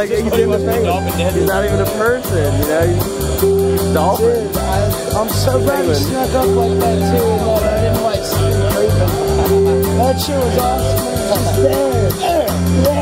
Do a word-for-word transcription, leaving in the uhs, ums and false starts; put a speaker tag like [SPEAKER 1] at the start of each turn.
[SPEAKER 1] like, he's in the face. He's not even a person, you know? He's dolphin.
[SPEAKER 2] Dude, I, I'm so glad he snuck up like that too, and that I didn't like see him creeping. That shit was awesome. He's there. There.